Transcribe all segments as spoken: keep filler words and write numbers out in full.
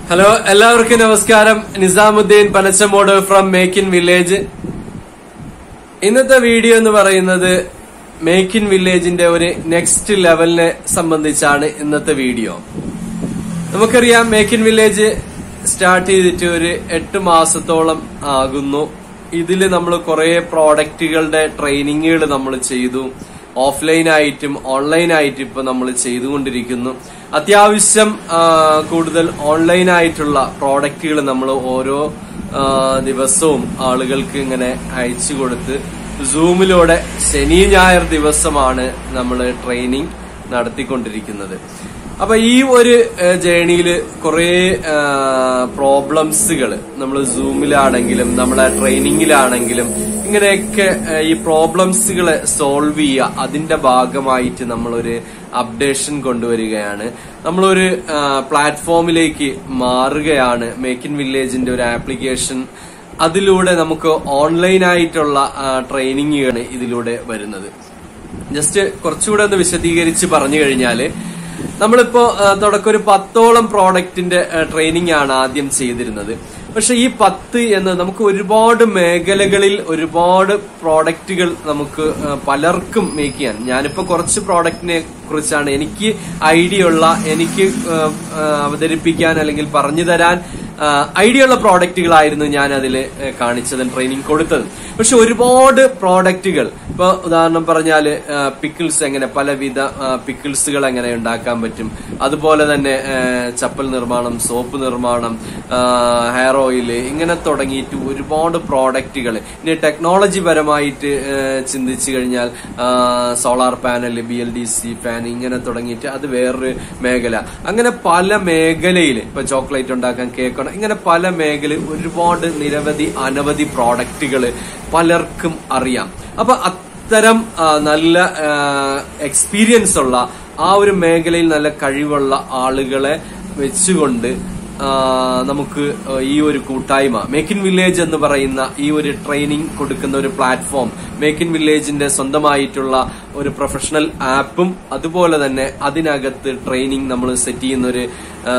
Hello, എല്ലാവർക്കും നമസ്കാരം. Nizamuddin Panachamodu from make in village. ഇന്നത്തെ വീഡിയോ എന്ന് പറയുന്നത് മേക്ക് ഇൻ വില്ലേജിന്റെ ഒരു നെക്സ്റ്റ് ലെവലിനെ സംബന്ധിച്ചാണ് ഇന്നത്തെ വീഡിയോ. നമുക്കറിയാം, മേക്ക് ഇൻ വില്ലേജ് സ്റ്റാർട്ട് ചെയ്തിട്ട് ഒരു എട്ട് മാസത്തോളം ആകുന്നു. ഇതില് നമ്മൾ കുറെ പ്രോഡക്റ്റുകളുടെ ട്രെയിനിങ്ങുകൾ നമ്മൾ ചെയ്തു. ഓഫ്ലൈൻ ആയിട്ടും ഓൺലൈൻ ആയിട്ടും ഇപ്പൊ നമ്മൾ ചെയ്തുകൊണ്ടിരിക്കുന്നു. അത്യാവശ്യം കൂടുതൽ ഓൺലൈൻ ആയിട്ടുള്ള പ്രോഡക്റ്റുകൾ നമ്മൾ ഓരോ ദിവസവും ആളുകൾക്ക് ഇങ്ങനെ അയച്ചു കൊടുത്ത് സൂമിലൂടെ ശനി ഞായർ ദിവസമാണ് നമ്മൾ ട്രെയിനിങ് നടത്തിക്കൊണ്ടിരിക്കുന്നത്. അപ്പൊ ഈ ഒരു ജേണിയില് കുറെ പ്രോബ്ലംസുകൾ നമ്മൾ സൂമിലാണെങ്കിലും നമ്മളെ ട്രെയിനിങ്ങിലാണെങ്കിലും ഇങ്ങനെയൊക്കെ ഈ പ്രോബ്ലംസുകളെ സോൾവ് ചെയ്യുക, അതിന്റെ ഭാഗമായിട്ട് നമ്മളൊരു അപ്ഡേഷൻ കൊണ്ടുവരികയാണ്. നമ്മളൊരു പ്ലാറ്റ്ഫോമിലേക്ക് മാറുകയാണ്. മേക്ക് ഇൻ വില്ലേജിന്റെ ഒരു ആപ്ലിക്കേഷൻ, അതിലൂടെ നമുക്ക് ഓൺലൈനായിട്ടുള്ള ട്രെയിനിങ്ങാണ് ഇതിലൂടെ വരുന്നത്. ജസ്റ്റ് കുറച്ചുകൂടെ ഒന്ന് വിശദീകരിച്ച് പറഞ്ഞു കഴിഞ്ഞാല്, നമ്മളിപ്പോ തുടക്കം ഒരു പത്തോളം പ്രോഡക്റ്റിന്റെ ട്രെയിനിങ് ആണ് ആദ്യം ചെയ്തിരുന്നത്. പക്ഷെ ഈ പത്ത് എന്ന് നമുക്ക് ഒരുപാട് മേഖലകളിൽ ഒരുപാട് പ്രോഡക്റ്റുകൾ നമുക്ക് പലർക്കും മേക്ക് ചെയ്യാൻ. ഞാനിപ്പോ കുറച്ച് പ്രോഡക്റ്റിനെ കുറിച്ചാണ് എനിക്ക് ഐഡിയ ഉള്ള, എനിക്ക് അവതരിപ്പിക്കാൻ അല്ലെങ്കിൽ പറഞ്ഞു തരാൻ ഐഡിയ ഉള്ള പ്രോഡക്റ്റുകളായിരുന്നു ഞാൻ അതിൽ കാണിച്ചതും ട്രെയിനിങ് കൊടുത്തതും. പക്ഷെ ഒരുപാട് പ്രോഡക്റ്റുകൾ, ഇപ്പൊ ഉദാഹരണം പറഞ്ഞാല് പിക്കിൾസ്, എങ്ങനെ പലവിധ പിക്കിൾസുകൾ എങ്ങനെ ഉണ്ടാക്കാൻ പറ്റും, അതുപോലെ തന്നെ ചപ്പൽ നിർമ്മാണം, സോപ്പ് നിർമ്മാണം, ഹെയർ ഓയില്, ഇങ്ങനെ തുടങ്ങിയിട്ട് ഒരുപാട് പ്രോഡക്റ്റുകൾ. ഇനി ടെക്നോളജി പരമായിട്ട് ചിന്തിച്ചു കഴിഞ്ഞാൽ solar panel, B L D C fan, ഇങ്ങനെ തുടങ്ങിയിട്ട് അത് വേറൊരു മേഖല. അങ്ങനെ പല മേഖലയിൽ, ഇപ്പൊ ചോക്ലേറ്റ് ഉണ്ടാക്കാൻ, കേക്ക്, ഇങ്ങനെ പല മേഖലയിൽ ഒരുപാട് നിരവധി അനവധി പ്രോഡക്റ്റുകൾ പലർക്കും അറിയാം. അപ്പൊ അത്തരം നല്ല എക്സ്പീരിയൻസ് ഉള്ള ആ ഒരു മേഖലയിൽ നല്ല കഴിവുള്ള ആളുകളെ വെച്ചുകൊണ്ട് നമുക്ക് ഈ ഒരു കൂട്ടായ്മ, മേക്ക് ഇൻ വില്ലേജ് എന്ന് പറയുന്ന ഈ ഒരു ട്രെയിനിങ് കൊടുക്കുന്ന ഒരു പ്ലാറ്റ്ഫോം, മേക്ക് ഇൻ വില്ലേജിന്റെ സ്വന്തമായിട്ടുള്ള ഒരു പ്രൊഫഷണൽ ആപ്പും അതുപോലെ തന്നെ അതിനകത്ത് ട്രെയിനിങ് നമ്മൾ സെറ്റ് ചെയ്യുന്ന ഒരു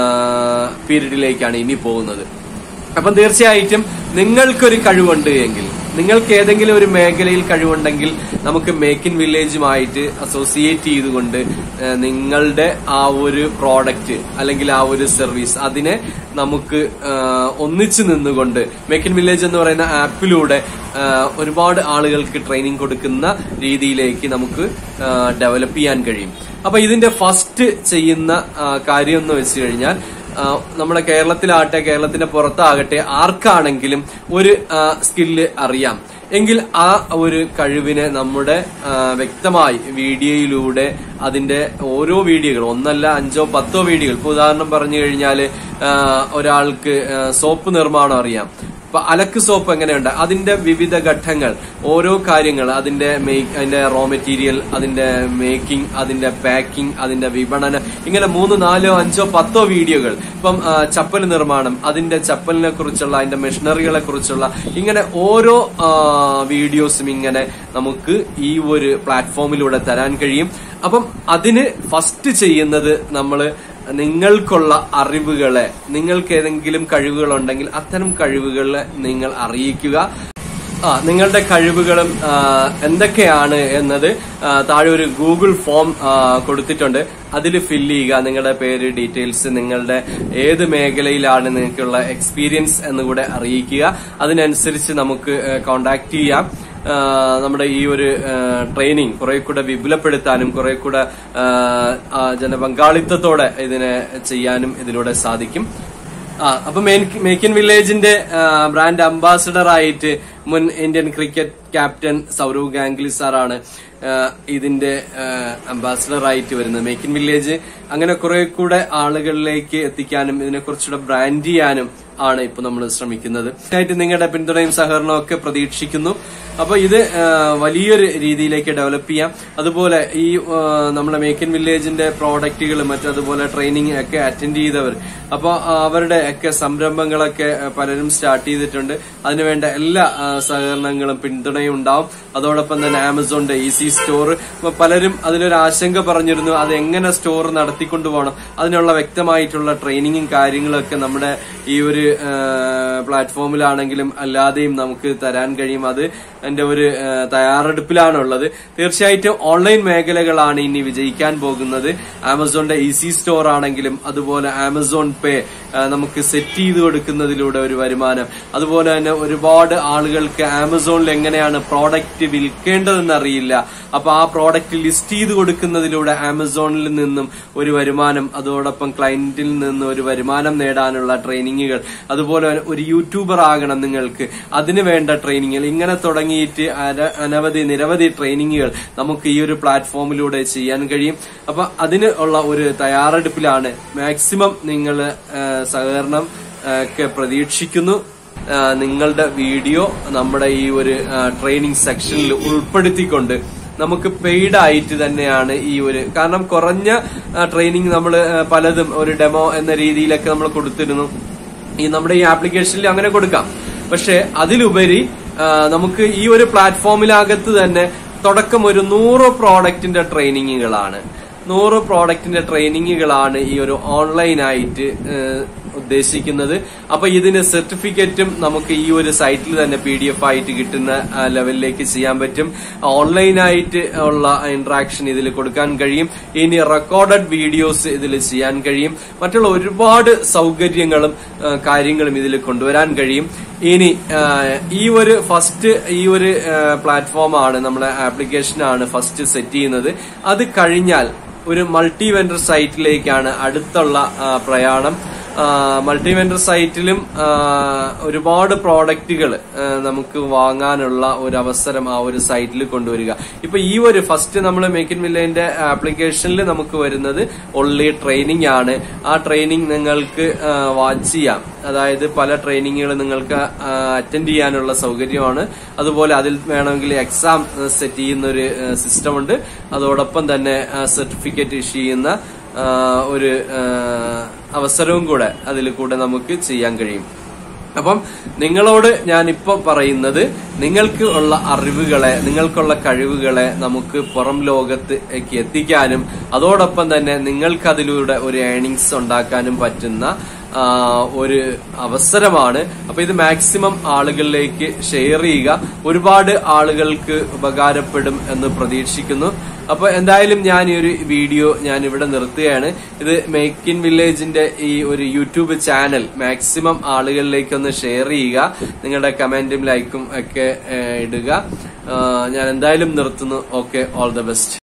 പീരീഡിലേക്കാണ് ഇനി പോകുന്നത്. അപ്പം തീർച്ചയായിട്ടും നിങ്ങൾക്കൊരു കഴിവുണ്ട് എങ്കിൽ, നിങ്ങൾക്ക് ഏതെങ്കിലും ഒരു മേഖലയിൽ കഴിവുണ്ടെങ്കിൽ നമുക്ക് മേക്ക് ഇൻ വില്ലേജുമായിട്ട് അസോസിയേറ്റ് ചെയ്തുകൊണ്ട് നിങ്ങളുടെ ആ ഒരു പ്രോഡക്റ്റ് അല്ലെങ്കിൽ ആ ഒരു സർവീസ്, അതിനെ നമുക്ക് ഒന്നിച്ചു നിന്നുകൊണ്ട് മേക്ക് ഇൻ വില്ലേജ് എന്ന് പറയുന്ന ആപ്പിലൂടെ ഒരുപാട് ആളുകൾക്ക് ട്രെയിനിങ് കൊടുക്കുന്ന രീതിയിലേക്ക് നമുക്ക് ഡെവലപ്പ് ചെയ്യാൻ കഴിയും. അപ്പൊ ഇതിന്റെ ഫസ്റ്റ് ചെയ്യുന്ന കാര്യം എന്ന് വെച്ച് കഴിഞ്ഞാൽ, നമ്മുടെ കേരളത്തിലാകട്ടെ കേരളത്തിന്റെ പുറത്താകട്ടെ ആർക്കാണെങ്കിലും ഒരു സ്കില്ല് അറിയാം എങ്കിൽ ആ ഒരു കഴിവിനെ നമ്മുടെ വ്യക്തമായി വീഡിയോയിലൂടെ, അതിന്റെ ഓരോ വീഡിയോകൾ, ഒന്നല്ല അഞ്ചോ പത്തോ വീഡിയോകൾ, ഇപ്പൊ ഉദാഹരണം പറഞ്ഞു കഴിഞ്ഞാല് ഒരാൾക്ക് സോപ്പ് നിർമ്മാണം അറിയാം, ഇപ്പൊ അലക്ക് സോപ്പ് എങ്ങനെയുണ്ട്, അതിന്റെ വിവിധ ഘട്ടങ്ങൾ, ഓരോ കാര്യങ്ങൾ, അതിന്റെ മേക്ക്, അതിന്റെ റോ മെറ്റീരിയൽ, അതിന്റെ മേക്കിംഗ്, അതിന്റെ പാക്കിംഗ്, അതിന്റെ വിപണനം, ഇങ്ങനെ മൂന്ന് നാലോ അഞ്ചോ പത്തോ വീഡിയോകൾ. ഇപ്പം ചപ്പൽ നിർമ്മാണം, അതിന്റെ ചപ്പലിനെ കുറിച്ചുള്ള, അതിന്റെ മെഷീനറികളെ കുറിച്ചുള്ള, ഇങ്ങനെ ഓരോ വീഡിയോസും ഇങ്ങനെ നമുക്ക് ഈ ഒരു പ്ലാറ്റ്ഫോമിലൂടെ തരാൻ കഴിയും. അപ്പം അതിന് ഫസ്റ്റ് ചെയ്യുന്നത് നമ്മള് നിങ്ങൾക്കുള്ള അറിവുകളെ, നിങ്ങൾക്ക് ഏതെങ്കിലും കഴിവുകളുണ്ടെങ്കിൽ അത്തരം കഴിവുകളെ നിങ്ങൾ അറിയിക്കുക. ആ നിങ്ങളുടെ കഴിവുകളും എന്തൊക്കെയാണ് എന്നത് താഴെ ഒരു ഗൂഗിൾ ഫോം കൊടുത്തിട്ടുണ്ട്, അതിൽ ഫില്ല് ചെയ്യുക. നിങ്ങളുടെ പേര്, ഡീറ്റെയിൽസ്, നിങ്ങളുടെ ഏത് മേഖലയിലാണ് നിങ്ങൾക്കുള്ള എക്സ്പീരിയൻസ് എന്നുകൂടെ അറിയിക്കുക. അതിനനുസരിച്ച് നമുക്ക് കോണ്ടാക്ട് ചെയ്യാം. നമ്മുടെ ഈ ഒരു ട്രെയിനിങ് കുറെ കൂടെ വിപുലപ്പെടുത്താനും കുറെ കൂടെ ജനപങ്കാളിത്തത്തോടെ ഇതിനെ ചെയ്യാനും ഇതിലൂടെ സാധിക്കും. ആ അപ്പൊ മേക്ക് ഇൻ വില്ലേജിന്റെ ബ്രാൻഡ് അംബാസിഡർ ആയിട്ട് മുൻ Indian cricket captain Sourav Ganguly സാറാണ് ഇതിന്റെ അംബാസിഡർ ആയിട്ട് വരുന്നത്. മേക്ക് ഇൻ വില്ലേജ് അങ്ങനെ കുറെ കൂടെ ആളുകളിലേക്ക് എത്തിക്കാനും ഇതിനെ കുറച്ചുകൂടെ ബ്രാൻഡ് ചെയ്യാനും ആണ് ഇപ്പൊ നമ്മൾ ശ്രമിക്കുന്നത്. ആയിട്ട് നിങ്ങളുടെ പിന്തുണയും സഹകരണവും ഒക്കെ പ്രതീക്ഷിക്കുന്നു. അപ്പൊ ഇത് വലിയൊരു രീതിയിലേക്ക് ഡെവലപ്പ് ചെയ്യാം. അതുപോലെ ഈ നമ്മുടെ മേക്ക് ഇൻ വില്ലേജിന്റെ പ്രോഡക്റ്റുകൾ മറ്റതുപോലെ ട്രെയിനിങ് ഒക്കെ അറ്റൻഡ് ചെയ്തവർ, അപ്പൊ അവരുടെ ഒക്കെ സംരംഭങ്ങളൊക്കെ പലരും സ്റ്റാർട്ട് ചെയ്തിട്ടുണ്ട്. അതിനുവേണ്ട എല്ലാ സഹകരണങ്ങളും പിന്തുണയും ഉണ്ടാവും. അതോടൊപ്പം തന്നെ ആമസോണിന്റെ ഈസി സ്റ്റോർ, പലരും അതിലൊരു ആശങ്ക പറഞ്ഞിരുന്നു, അത് എങ്ങനെ സ്റ്റോർ നടത്തിക്കൊണ്ടു പോകണം. അതിനുള്ള വ്യക്തമായിട്ടുള്ള ട്രെയിനിങ്ങും കാര്യങ്ങളും ഒക്കെ നമ്മുടെ ഈ ഒരു പ്ലാറ്റ്ഫോമിലാണെങ്കിലും അല്ലാതെയും നമുക്ക് തരാൻ കഴിയും. അത് എന്റെ ഒരു തയ്യാറെടുപ്പിലാണുള്ളത്. തീർച്ചയായിട്ടും ഓൺലൈൻ മേഖലകളാണ് ഇനി വിജയിക്കാൻ പോകുന്നത്. ആമസോണിന്റെ ഈസി സ്റ്റോർ ആണെങ്കിലും അതുപോലെ ആമസോൺ പേ നമുക്ക് സെറ്റ് ചെയ്ത് കൊടുക്കുന്നതിലൂടെ ഒരു വരുമാനം, അതുപോലെ തന്നെ ഒരുപാട് ആളുകൾക്ക് ആമസോണിൽ എങ്ങനെയാണ് പ്രോഡക്റ്റ് വിൽക്കേണ്ടതെന്ന് അറിയില്ല. അപ്പൊ ആ പ്രോഡക്റ്റ് ലിസ്റ്റ് ചെയ്ത് കൊടുക്കുന്നതിലൂടെ ആമസോണിൽ നിന്നും ഒരു വരുമാനം, അതോടൊപ്പം ക്ലയന്റിൽ നിന്ന് ഒരു വരുമാനം നേടാനുള്ള ട്രെയിനിങ്ങുകൾ, അതുപോലെ ഒരു യൂട്യൂബർ ആകണം നിങ്ങൾക്ക്, അതിന് വേണ്ട ട്രെയിനിങ്ങുകൾ, ഇങ്ങനെ തുടങ്ങിയിട്ട് അനവധി നിരവധി ട്രെയിനിങ്ങുകൾ നമുക്ക് ഈ ഒരു പ്ലാറ്റ്ഫോമിലൂടെ ചെയ്യാൻ കഴിയും. അപ്പൊ അതിന് ഉള്ള ഒരു തയ്യാറെടുപ്പിലാണ്. മാക്സിമം നിങ്ങൾ സഹകരണം ഒക്കെ പ്രതീക്ഷിക്കുന്നു. നിങ്ങളുടെ വീഡിയോ നമ്മുടെ ഈ ഒരു ട്രെയിനിങ് സെക്ഷനിൽ ഉൾപ്പെടുത്തിക്കൊണ്ട് നമുക്ക് പെയ്ഡ് ആയിട്ട് തന്നെയാണ് ഈ ഒരു, കാരണം കുറഞ്ഞ ട്രെയിനിങ് നമ്മൾ പലതും ഒരു ഡെമോ എന്ന രീതിയിലൊക്കെ നമ്മൾ കൊടുത്തിരുന്നു. ഈ നമ്മുടെ ഈ ആപ്ലിക്കേഷനിൽ അങ്ങനെ കൊടുക്കാം. പക്ഷെ അതിലുപരി നമുക്ക് ഈ ഒരു പ്ലാറ്റ്ഫോമിനകത്ത് തന്നെ തുടക്കം ഒരു നൂറ് പ്രോഡക്റ്റിന്റെ ട്രെയിനിങ്ങുകളാണ് നൂറ് പ്രോഡക്റ്റിന്റെ ട്രെയിനിങ്ങുകളാണ് ഈ ഒരു ഓൺലൈനായിട്ട് ഉദ്ദേശിക്കുന്നത്. അപ്പൊ ഇതിന് സർട്ടിഫിക്കറ്റും നമുക്ക് ഈ ഒരു സൈറ്റിൽ തന്നെ പി ഡി എഫ് ആയിട്ട് കിട്ടുന്ന ലെവലിലേക്ക് ചെയ്യാൻ പറ്റും. ഓൺലൈനായിട്ട് ഉള്ള ഇന്ററാക്ഷൻ ഇതിൽ കൊടുക്കാൻ കഴിയും. ഇനി റെക്കോർഡഡ് വീഡിയോസ് ഇതിൽ ചെയ്യാൻ കഴിയും. മറ്റുള്ള ഒരുപാട് സൗകര്യങ്ങളും കാര്യങ്ങളും ഇതിൽ കൊണ്ടുവരാൻ കഴിയും. ഇനി ഈ ഒരു ഫസ്റ്റ് ഈ ഒരു പ്ലാറ്റ്ഫോമാണ്, നമ്മുടെ ആപ്ലിക്കേഷനാണ് ഫസ്റ്റ് സെറ്റ് ചെയ്യുന്നത്. അത് കഴിഞ്ഞാൽ ഒരു മൾട്ടി വെൻഡർ സൈറ്റിലേക്കാണ് അടുത്തുള്ള പ്രയാണം. മൾട്ടി വെൻഡർ സൈറ്റിലും ഒരുപാട് പ്രോഡക്റ്റുകൾ നമുക്ക് വാങ്ങാനുള്ള ഒരു അവസരം ആ ഒരു സൈറ്റിൽ കൊണ്ടുവരിക. ഇപ്പൊ ഈ ഒരു ഫസ്റ്റ് നമ്മൾ മേക്ക് ഇൻ വില്ലേജിന്റെ ആപ്ലിക്കേഷനിൽ നമുക്ക് വരുന്നത് ഓൺലി ട്രെയിനിങ് ആണ്. ആ ട്രെയിനിങ് നിങ്ങൾക്ക് വാച്ച് ചെയ്യാം. അതായത് പല ട്രെയിനിങ്ങുകൾ നിങ്ങൾക്ക് അറ്റൻഡ് ചെയ്യാനുള്ള സൗകര്യമാണ്. അതുപോലെ അതിൽ വേണമെങ്കിൽ എക്സാം സെറ്റ് ചെയ്യുന്ന ഒരു സിസ്റ്റം ഉണ്ട്. അതോടൊപ്പം തന്നെ സർട്ടിഫിക്കറ്റ് ഇഷ്യൂ ചെയ്യുന്ന ഒരു അവസരവും കൂടെ അതിൽ കൂടെ നമുക്ക് ചെയ്യാൻ കഴിയും. അപ്പം നിങ്ങളോട് ഞാനിപ്പോ പറയുന്നത്, നിങ്ങൾക്ക് ഉള്ള അറിവുകളെ, നിങ്ങൾക്കുള്ള കഴിവുകളെ നമുക്ക് പുറം ലോകത്തേക്ക് എത്തിക്കാനും അതോടൊപ്പം തന്നെ നിങ്ങൾക്ക് അതിലൂടെ ഒരു ഏണിങ്സ് ഉണ്ടാക്കാനും പറ്റുന്ന ഒരു അവസരമാണ്. അപ്പൊ ഇത് മാക്സിമം ആളുകളിലേക്ക് ഷെയർ ചെയ്യുക. ഒരുപാട് ആളുകൾക്ക് ഉപകാരപ്പെടും എന്ന് പ്രതീക്ഷിക്കുന്നു. അപ്പൊ എന്തായാലും ഞാൻ ഈ ഒരു വീഡിയോ ഞാൻ ഇവിടെ നിർത്തുകയാണ്. ഇത് മേക്ക് ഇൻ വില്ലേജിന്റെ ഈ ഒരു യൂട്യൂബ് ചാനൽ മാക്സിമം ആളുകളിലേക്ക് ഒന്ന് ഷെയർ ചെയ്യുക. നിങ്ങളുടെ കമന്റും ലൈക്കും ഒക്കെ ഇടുക. ഞാൻ എന്തായാലും നിർത്തുന്നു. Okay, all the best.